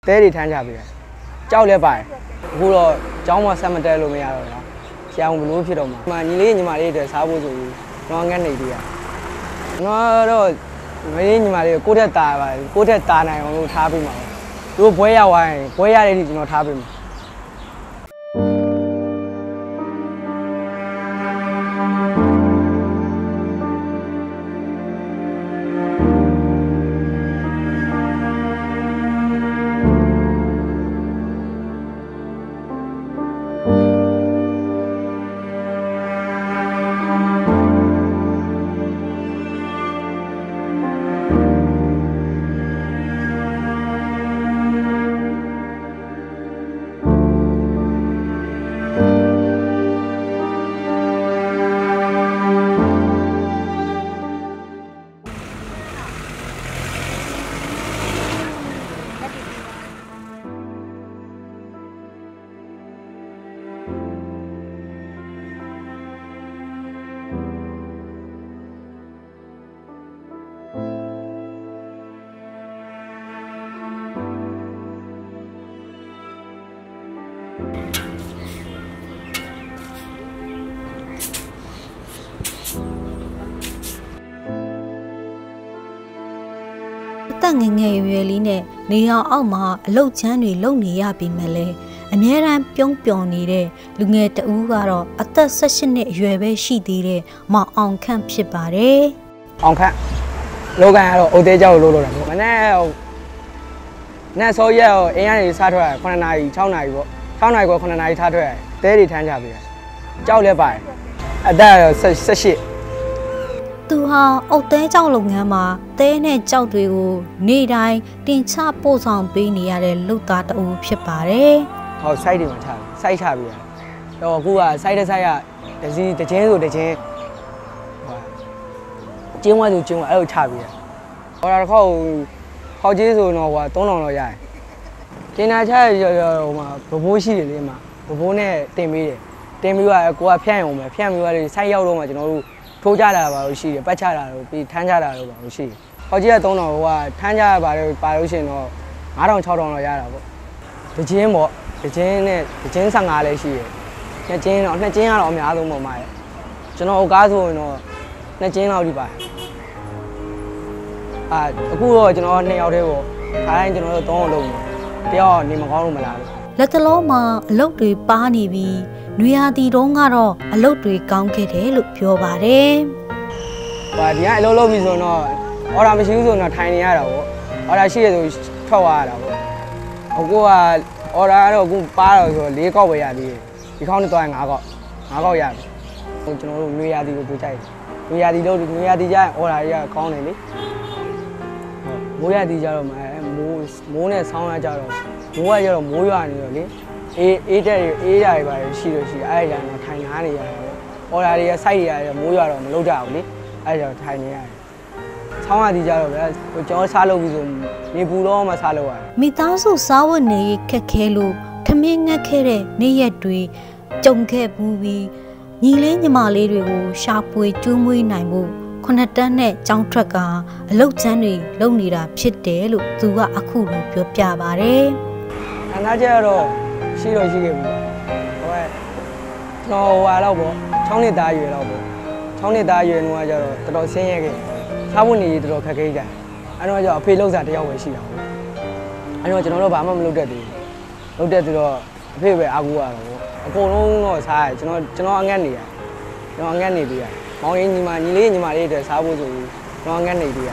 တဲတွေထမ်းကြပြီကြောက်လဲပါတယ်အခုတော့ကျောင်းမှာဆက်မတက်လို့မရတော့လားဆရာဝန်ဘလို့ဖြစ်တော့မှာညီလေးညီမလေးတွေစားဖို့ဆိုပြီးတော့ငတ်နေသေးရကျွန်တော်တော့ညီလေးညီမလေးကိုတက်တာပါကိုတက်တာနိုင်အောင်လို့ထားပေးမှာသူတို့ဘွဲရဝိုင်းဘွဲရတဲ့ဒီကျွန်တော်ထားပေးမှာငငယ်ရွယ်လေးနဲ့နေအောင်အောက်မှာအလုတ်ချမ်းတွေလုံနေရပြီမဲ့လေအမြဲတမ်းပြုံးပျော်နေတဲ့လူငယ်တဦးကတော့အသက်18နှစ်အရွယ်ပဲရှိသေးတဲ့မောင်အောင်ခန့်ဖြစ်ပါတယ်။အောင်ခန့်လောကန်ကတော့အိုသေးကြောက်လို့လို့တာပေါ့။မနေ့စောရက်အင်းရနေစားထွက်9နာရီ6နာရီပေါ့။6နာရီက9နာရီထားထွက်တဲတွေထမ်းကြပြီ။ကြောက်လဲပါတယ်။အသက်18 သူဟာအုတ်သေးကြောက်လုပ်ငန်းမှာတဲနဲ့ကြောက်တွေကိုနေ့တိုင်းတင်ချပို့ဆောင်ပေးနေရတဲ့လုပ်သားတဦးဖြစ်ပါတယ်။ဟောစိုက်တွေမှာချစိုက်ချပြီးရတယ်။တော့အခုကစိုက်တဲ့စိုက်ကတချင်းဆိုတချင်းဟိုကျင်းဝါဆိုကျင်းဝါအဲ့လိုချပြီးရတယ်။ဟောတာတစ်ခေါက်ခေါက်ကြီးဆိုတော့ဟို3000လောက်ရတယ်။ကျင်းနာချဟိုမှာဘဘိုးရှိတယ်လေမှာဘဘိုးနဲ့တင်ပေးတယ်။တင်ပြီးတော့ကိုကဖြန့်ရုံပဲဖြန့်ပြီးတော့စိုက်ရောက်တော့မှကျွန်တော်တို့ထိုးကြတာပါလို့ရှိတယ်ပတ်ချတာလို့ပြီးထမ်းကြတာလို့ပါလို့ရှိတယ်။ဟောကြီးက3000ဟိုကထမ်းကြပါလို့ရှင်တော့9000 6000လောက်ရတာပေါ့။တချင်းပေါ့တချင်းနဲ့တချင်း15လည်းရှိတယ်။နှစ်ချင်းတော့နှစ်ချင်းကတော့အများဆုံးပေါ့မှာလေ။ကျွန်တော်အကားဆိုရင်တော့နှစ်ချင်းလောက်ဒီပါ။အခုတော့ကျွန်တော်2ယောက်တည်းပေါ့။ခါတိုင်းကျွန်တော်တို့3ယောက်လုံးတယောက်နေမကောင်းလို့မလားလို့။လက်တလုံးမှာအလုပ်တွေပါနေပြီးနွေရာသီတုန်းကတော့အလုပ်တွေကောင်းခဲ့တယ်လို့ပြောပါတယ်။ဒီကအလုပ်လုပ်ပြီဆိုတော့အော်ဒါမရှိဘူးဆိုတော့ထိုင်နေရတာပေါ့။အော်ဒါရှိရဆိုထွက်သွားရတာပေါ့။အခုကအော်ဒါကတော့အခုပါတော့ဆို4ကောက်ပဲရသေးတယ်။ဒီခေါင်းနဲ့သွားရင်5ကောက်ရပြီ။ကျွန်တော်တို့နွေရာသီကိုတွေ့ကြိုက်တယ်။နွေရာသီလို့နွေရာသီကျရင်အော်ဒါတွေကကောင်းတယ်လေ။မိုးရာသီကျတော့မိုးနဲ့ဆောင်းရကြတော့မိုးကကျတော့မိုးရွာနေတော့လေ။အေးတဲ့အေးရတယ်ပါရှိလို့ရှိအဲ့ဒါကြောင့်ထိုင်နားနေရတာပေါ့။အော်ဒါတွေကစိုက်ရမိုးရွာတော့မလုပ်ကြဘူးလေ။အဲ့ဒါကြောင့်ထိုင်နေရတယ်။ဆောင်းရသည်ကြတော့ဗျာကျွန်တော်စားလုပ်ပြီးဆိုနေပူတော့မှစားလုပ်ရတယ်။မိသားစုစားဝတ်နေခက်ခဲလို့ထမင်းငတ်ခဲ့တဲ့နေ့ရက်တွေကြုံခဲ့ဘူးပြီးညီလေးညီမလေးတွေကိုရှာဖွေကျွေးမွေးနိုင်ဖို့9တန်းနဲ့ကြောင်းထွက်ကအလုတ်ချမ်းတွေလုပ်နေတာဖြစ်တယ်လို့သူကအခုလိုပြောပြပါတယ်။အနာကျတော့ရှိတော့ရှိခဲ့ပြီ။ဟိုကျွန်တော်တော့ပေါ့6နှစ်သားရွယ်တော့ပေါ့6နှစ်သားရွယ်တော့ကျတော့တော်တော်ဆင်းရဲခဲ့။စားဖို့နေတော်တော်ခက်ခဲကြ။အဲ့တော့ကျတော့အဖေလောက်စားတယောက်ပဲရှိတာပေါ့။အဲ့တော့ကျွန်တော်တို့ဘာမှမလုပ်တတ်သေးဘူး။လုပ်တတ်သူတော့အဖေပဲအားကိုးရတော့ပေါ့။အကုန်လုံးတော့စားရကျွန်တော်အငတ်နေရ။ကျွန်တော်အငတ်နေပြီ။မောင်ရင်ညီလေးညီမလေးတွေစားဖို့ဆိုပြီးကျွန်တော်အငတ်နေပြီ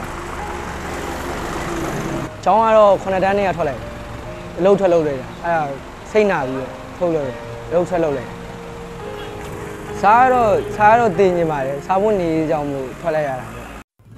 ။ကျောင်းကတော့9တန်းနဲ့ထွက်လိုက်။အလုပ်ထွက်လုပ်လိုက်တာ။အဲ့ဒါစိတ်နာပြီးတော့ထုတ်လို့ရတယ်ရုပ်ထွက်လုပ်လိုက်စားတော့တင်နေပါတယ်စားဖို့နေကြောင်လို့ထွက်လိုက်ရတာပေါ့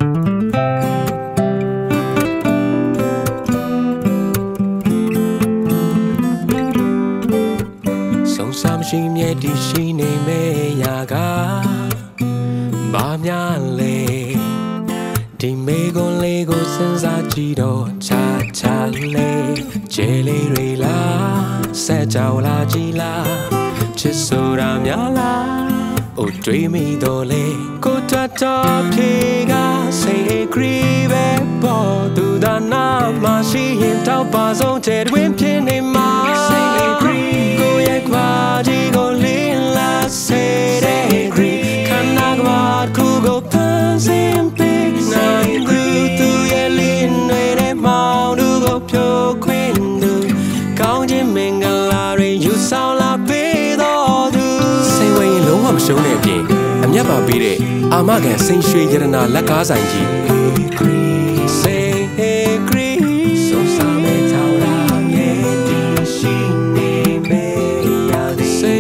ဆုံးစမ်းရှိမြဲတည်ရှိနေမဲ့ရာကဘာများလဲဒီမေကိုလေးကိုစဉ်းစားကြည့်တော့ချာလေးကျဲလေးတွေလားဆက်ကြောင်လာကြည်လားချစ်ဆိုတာများလား Oh dream me dole ko ta ta phega say agree be bo tu da na ma shi yin tao pa song che twin phin nei ma say agree ko ye kwa ji ko lin la say agree kana kwa ku go pan sim pe nai du tu ye lin nei de ma du go phyo khwin du kaung jin mingala ri yu sao la pe do du say wei long wa ma shong nei pin a myat pa pi deအာမခံစိန်ရွှေရတနာလက်ကားဆိုင်ကြီး Say agree so same taura ye ti shi ne me ya say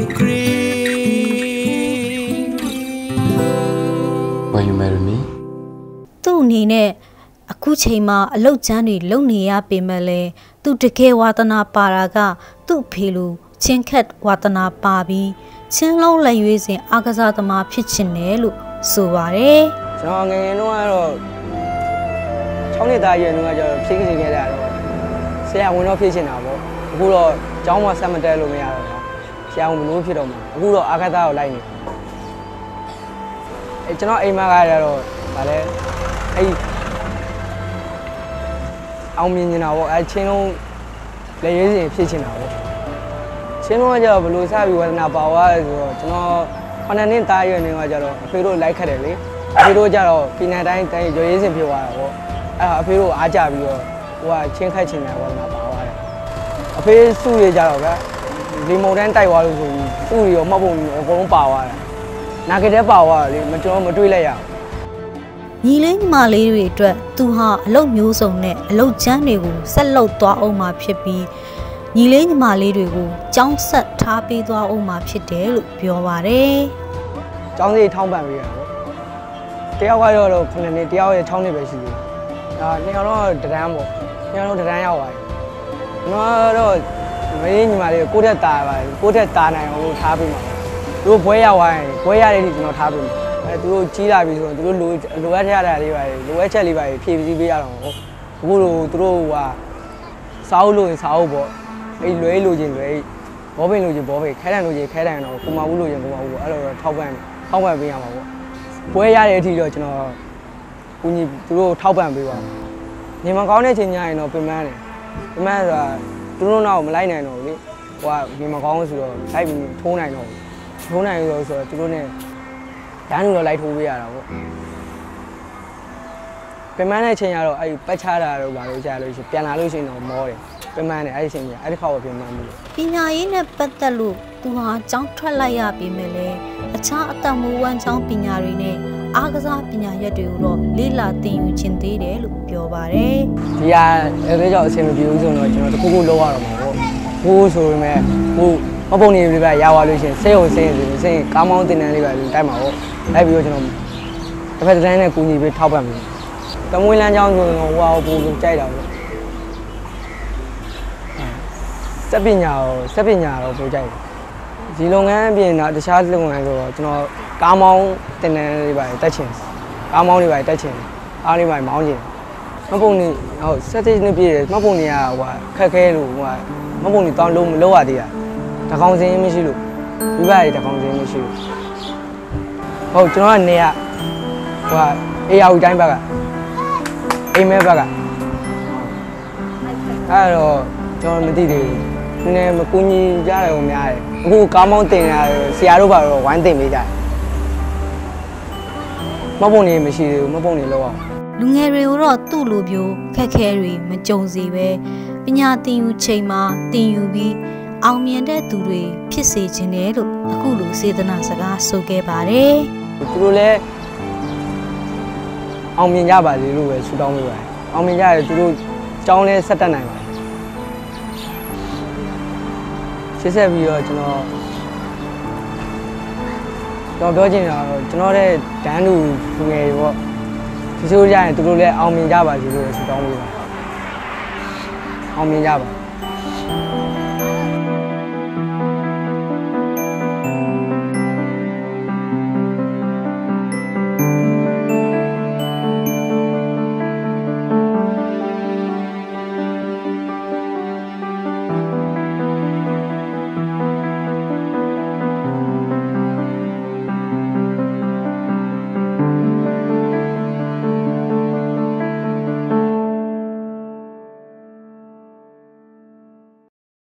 agree Will you marry me သူ့အနေနဲ့အခုချိန်မှာအလုတ်ချမ်းတွေလုံနေရပေမဲ့လည်းသူတကယ်ဝါသနာပါတာကသူ့ဖေလိုချင်းခက်ဝါသနာပါပြီးချင်းလုံးလက်ရွေးစဉ်အာကစားသမားဖြစ်ချင်တယ်လို့ဆိုပါတယ်ကျွန်တော်ငယ်ငယ်တုန်းကတော့6နှစ်သားရွယ်တုန်းကကျတော့ဖြည့်ခင်းခဲ့တာတော့ဆရာဝန်တော့ဖြစ်ချင်တာပေါ့အခုတော့ကျောင်းမှာဆက်မတက်လို့မရတော့ဘူးဆရာဝန်ဘလို့ဖြစ်တော့မှာအခုတော့အာကစားကိုလိုက်နေကျွန်တော်အိမ်မကကြတော့ဗာလဲအဲ့အောင်မြင်နေတာပေါ့အဲ့ချင်းလုံးလက်ရွေးစဉ်ဖြစ်ချင်တာပေါ့ချင်းလုံးကကျတော့ဘလို့စပြီးဝဒနာပါသွားတယ်ဆိုတော့ကျွန်တော်9နှစ်သားရွယ်နေကကျတော့အဖေတို့လိုက်ခတ်တယ်လေအဖေတို့ကျတော့ပြည်နယ်တိုင်းရွေးစဉ်ဖြစ်သွားတာပေါ့အဲ့အဖေတို့အားကြပြီးတော့ဟိုကချင်းခတ်ချင်တယ်ဝဒနာပါသွားတယ်အဖေစုရကြတော့ဗျလီမုန်တန်းတိုက်သွားလို့ဆိုပြီးစုရရောမှတ်ပုံအကုန်လုံးပါသွားတယ်နာကတဲ့ပါသွားတယ်လေကျွန်တော်မတွေးလိုက်ရဘူးညီလေးညီမလေးတွေအတွက်သူဟာအလုပ်မျိုးစုံနဲ့အလုပ်ချမ်းတွေကိုဆက်လုပ်သွားအောင်မှာဖြစ်ပြီးညီလေးညီမလေးတွေကိုကြောင်းဆက်ထားပေးသွားအောင်မှာဖြစ်တယ်လို့ပြောပါတယ်။ကျောင်းစီထောင်းပန်ပေးရပေါ့တယောက်ကတော့9နှစ်တယောက်ရဲ့6နှစ်ပဲရှိသေးတယ်နှစ်ယောက်တော့တန်းပေါ့နှစ်ယောက်တော့တန်းရောက်သွားတယ်ကျွန်တော်တော့မင်းညီမလေးကိုတက်တာပါကိုတက်တာနိုင်အောင်ထားပေးမှာသူတို့ဘွဲရောက်သွားရင်ဘွဲရတဲ့ဒီကျွန်တော်ထားပေးမှာသူတို့ကြီးလာပြီဆိုတော့သူတို့လိုအပ်ရတာလေးပါလိုအပ်ချက်လေးပါဖြည့်ဆည်းပေးရတော့ပေါ့အခုလိုသူတို့ကစားအုပ်လို့ရင်စားအုပ်ပေါ့အဲ့လွဲလို့ချင်းလွဲဘောပင်လို့ချင်းဘောပင်ခဲတံလို့ချင်းခဲတံတော့ကိုမဘူးလို့ချင်းကိုမဘူးပေါ့အဲ့လိုတော့ထောက်ပံ့ပေးရမှာပေါ့ပွဲရတဲ့အထိတော့ကျွန်တော်ကိုကြီးသူတို့ထောက်ပံ့ပေးပါနေမကောင်းတဲ့ချိန်ညရင်တော့ပြင်ပန်းတယ်ပြင်ပန်းဆိုတာသူတို့တော့မလိုက်နိုင်တော့ဘူးလေဟိုကနေမကောင်းဆိုတော့လိုက်ပြီးထိုးနိုင်တော့ဆိုတော့သူတို့ ਨੇ ဓာတ်နုတော့လိုက်ထိုးပေးရတာပေါ့ပြင်ပန်းတဲ့ချိန်ကတော့အဲ့ပတ်ချတာတော့ဘာလို့ကြာလို့ရှိပြန်လာလို့ရှိရင်တော့မောတယ်ပြင်ပန်းတယ်အဲ့ဒီချိန်ကြီးအဲ့ဒီခါတော့ပြင်ပန်းပြီပညာရေးနဲ့ပတ်သက်လို့သူဟာကျောင်းထွက်လိုက်ရပြီမဲ့လေအခြားအတ္တမူဝမ်းကျောင်းပညာတွေနဲ့အားကစားပညာရက်တွေကိုတော့လေ့လာသင်ယူခြင်းသေးတယ်လို့ပြောပါတယ်ဒီဟာအဲ့ဒါကြောင့်အဆင်မပြေဘူးဆိုတော့ကျွန်တော်တခုခုလောက်ရတော့မှာပေါ့ဟိုးဆိုပေမဲ့ဟိုမပုံနေလေးပဲရသွားလို့ရှိရင်စိတ်ကားမောင်းတင်တန်းလေးပဲတိုက်မှာပေါ့လိုက်ပြီးတော့ကျွန်တော်တစ်ဖက်တစ်တိုင်းနဲ့ကူညီပြီးထောက်ပံ့ပြီးတမွေးလမ်းကြောင်းဆိုတော့ဟိုပူကြိုက်တာပေါ့စက်ပညာတော့ပူကြိုက်ဒီလုပ်ငန်းအပြင်တော့တခြားလုပ်ငန်းဆိုတော့ကျွန်တော်ကားမောင်းတင်တန်းလေးပဲတက်ချင်ကားမောင်းလေးပဲတက်ချင်အားလေးပဲမောင်းချင်မပုံနေဟုတ်ဆက်တိနှစ်ပြည့်မပုံနေရဟိုခက်ခဲလို့ဟိုမပုံနေတောင်းလုံးမလောက်ရသေးတာတကောင်စင်းမရှိလို့မိဘတွေတကောင်စင်းမရှိလို့ဟုတ်ကျွန်တော်ကနေရဟိုအေးအောင်တိုင်းဘက်ကအိမ်မဲဘက်ကအဲ့တော့ကျွန်တော်မသိသေးဘူးနည်းမကူညီကြတယ်ဟိုများတယ်အခုကားမောင်းတင်ရဆရာတို့ဘာလို့ဝိုင်းတင်ပေးကြတယ်မပုံနေမရှိသေးဘူးမပုံနေလောက်အောင်လူငယ်တွေကိုတော့သူ့လိုမျိုးခက်ခဲတွေမကြုံစေပဲပညာသင်ယူချိန်မှာသင်ယူပြီးအောင်မြင်တဲ့သူတွေဖြစ်စေခြင်းတယ်လို့အခုလိုစေတနာစကားဆိုခဲ့ပါတယ်သူတို့လည်းအောင်မြင်ကြပါစေလို့ပဲဆုတောင်းပေးပါတယ်အောင်မြင်ကြတယ်သူတို့ကျောင်းလဲဆက်တက်နိုင်ပါတယ်ရှင်းဆက်ပြီးတော့ကျွန်တော်ပြောချင်တာတော့ကျွန်တော်တဲ့ဒန်းလူငယ်တွေပေါ့ဒီလိုကြရင်သူတို့လည်းအောင်မြင်ကြပါစေလို့ဆုတောင်းပေးပါတယ်အောင်မြင်ကြပါ